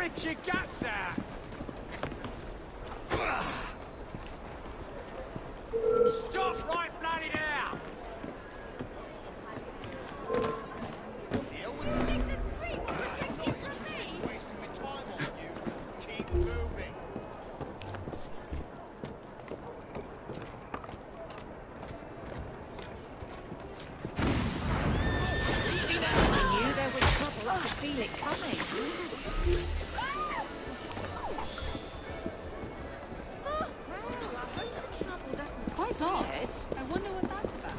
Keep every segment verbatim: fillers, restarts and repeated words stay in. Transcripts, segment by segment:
ripped your guts out. Stop right bloody now! The hell was that? Take the street, we'll protect I'm not you interested from in me! wasting my time on you. Keep moving. I knew there was trouble. I could feel it coming. Quite odd. I wonder what that's about.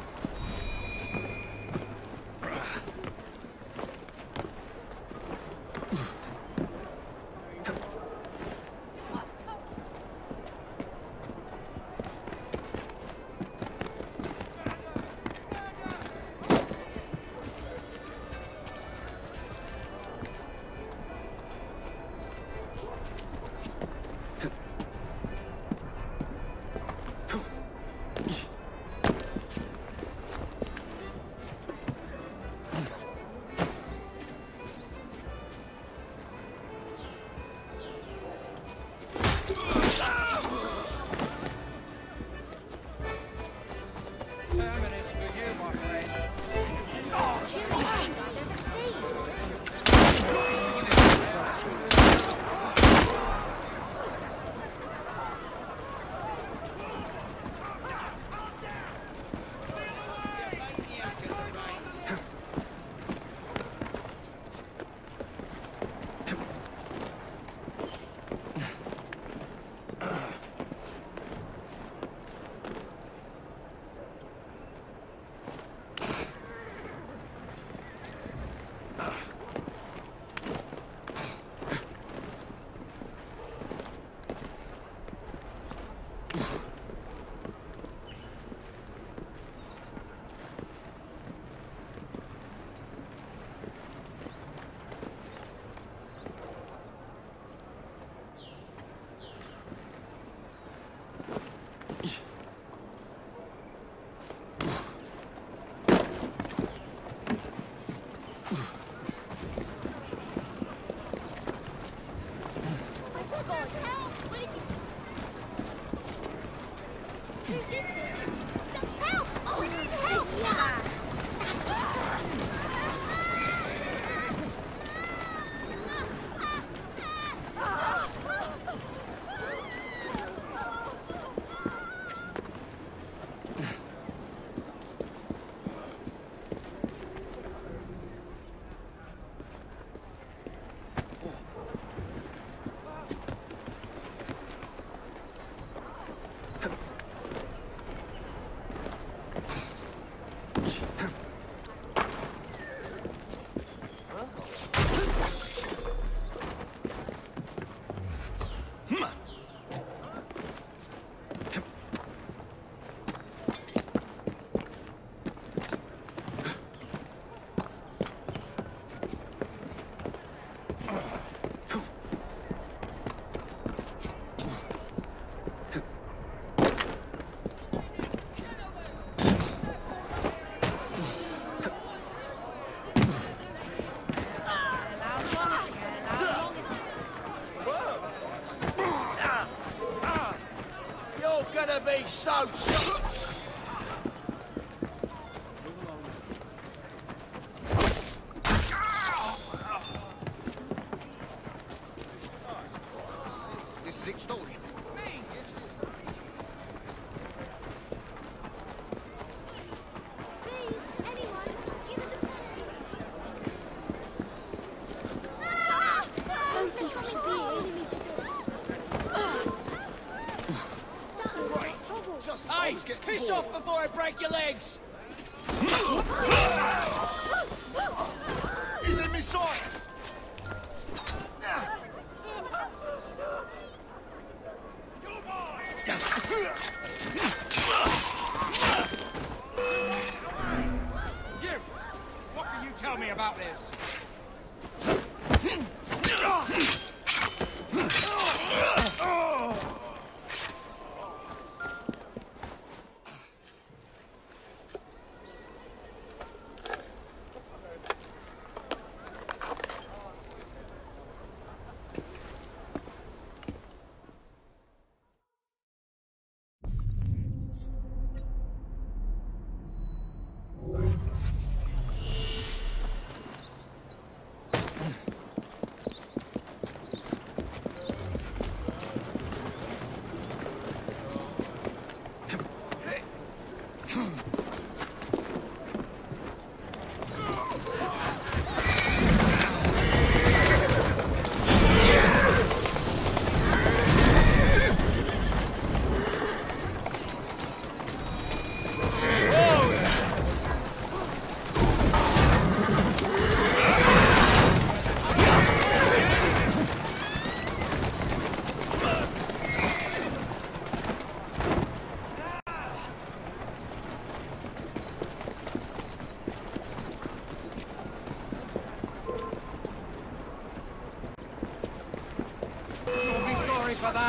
Terminus for you, my friend. Be so shocked. This is extortion. Please, anyone, give us a Just Hey, get piss off before I break your legs! He's in my sights. You! What can you tell me about this?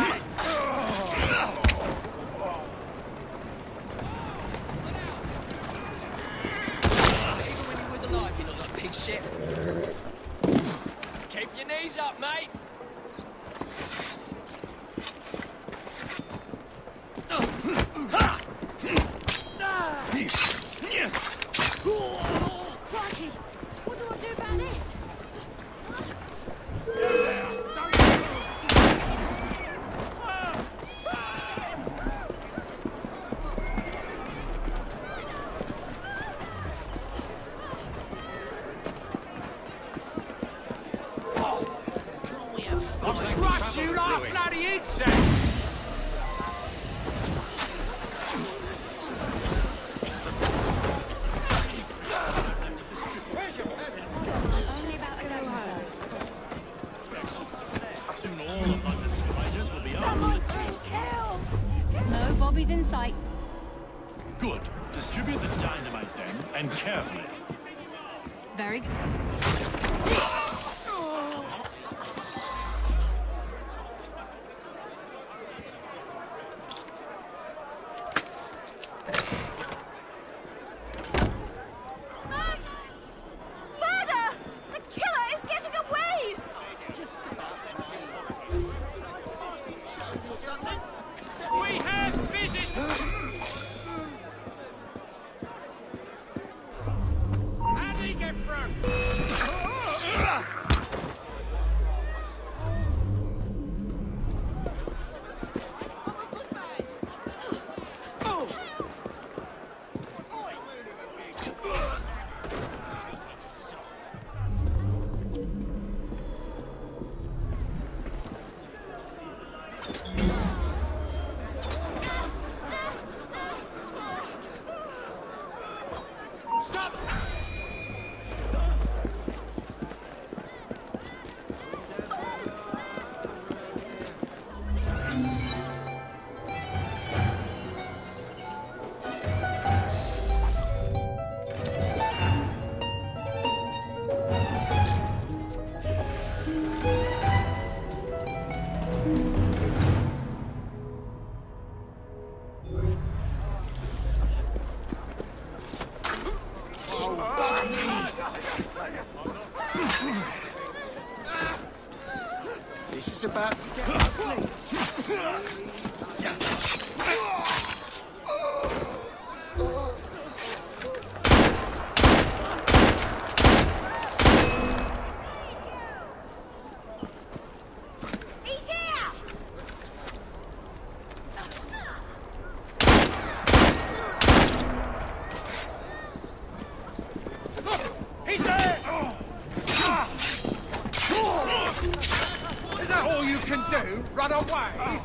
when he was alive, you look like pig shit. Keep your knees up, mate. Crikey! What do I do about this? Crush you like bloody insect! Only about to go home. Soon all of London's spiders will be armed. No Bobby's in sight. Good. Distribute the dynamite then, and carefully. Very good. Murder! The killer is getting away! We have business! How did he get through? Stop! This is about to get ugly. He's here! He's there! Is that all you can do? Run away?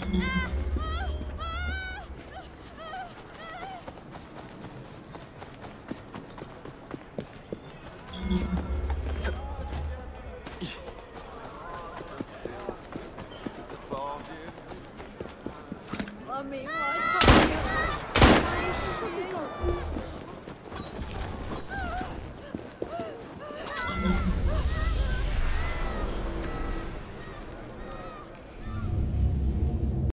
Ah!